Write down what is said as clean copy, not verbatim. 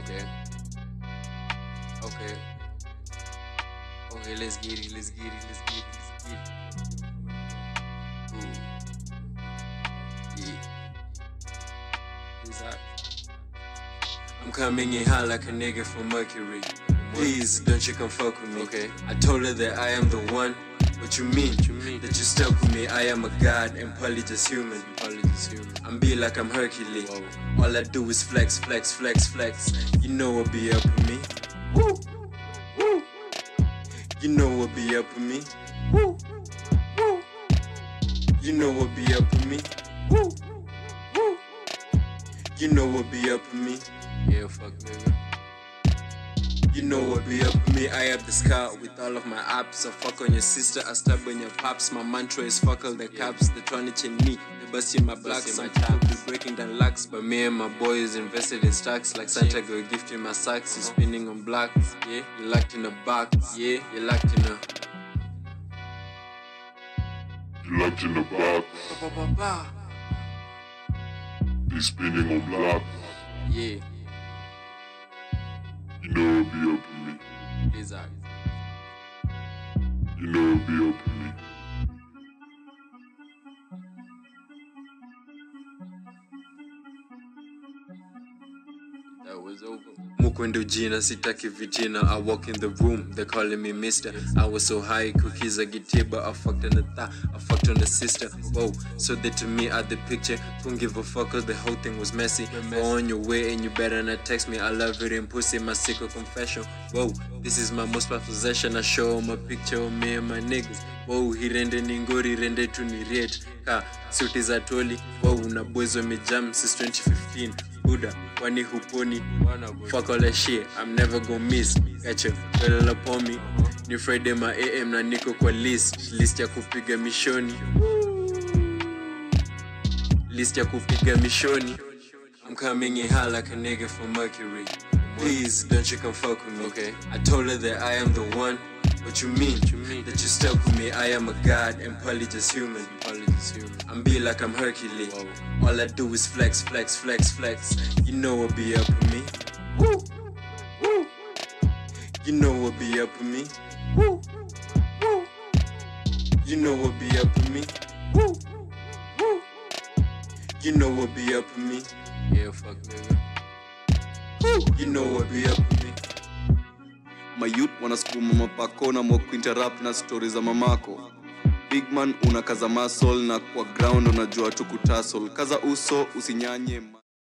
Okay. Okay. Okay, let's get it. Ooh. Yeah. I'm coming in hot like a nigga from Mercury. Please, don't you come fuck with me. Okay. I told her that I am the one. What you mean? That you stuck with me? I am a god and probably just human. I'm be like I'm Hercules. Whoa. All I do is flex. You know what be up with me? Woo. Woo. You know what be up with me? Woo. Woo. You know what be up with me? Woo. Woo. You know what be up with me? Yeah, fuck nigga. You know what be up with me? I have the scar with all of my apps. I fuck on your sister, I stab on your pops. My mantra is fuck all the caps. They trying to chain me, they busting my blocks. Some people be breaking down locks, but me and my boys invested in stocks. Like Santa go gift you my socks. You spinning on blocks, yeah. You locked in a box, yeah. You locked in a. You locked in a box. You spinning on blocks, yeah. You know what be up with me. Exactly. You know what be up with me. That was over. Mukwendo jina sitaki vitina. I walk in the room, they calling me mister. I was so high, cookies I get here, but I fucked on the thigh, I fucked on the sister. Whoa, so they to me are the picture. Don't give a fuck cause the whole thing was messy. Go on your way and you better not text me. I love it in pussy, my secret confession. Whoa, this is my most prized possession. I show my picture of me and my niggas. Whoa, hirende ningori rende tu ni rate. Ka, suti za toli. Whoa, una boys on me jam since 2015. Buddha, wani huponi. Fuck all that shit, I'm never gonna miss. Gotcha, girl upon me. Ni Friday my AM na niko kwa list. List ya kupiga mishoni. List ya kupiga mishoni. I'm coming in hot like a nigga from Mercury. Please, don't you come fuck with me. Okay. I told her that I am the one. What you mean? That you stuck with me? I am a god and probably just human. I'm be like I'm Hercules. Whoa. All I do is flex. You know what be up with me? Woo. Woo. You know what be up with me? Woo. Woo. You know what be up with me? Woo. Woo. You know what be up with me? Yeah, fuck nigga. Woo. You know what be up with me? Mayut wanasukuma mapako na moku interrupt na stories za mamako. Big man unakaza muscle na kwa ground unajua tu kutasol. Kaza uso usinyanye.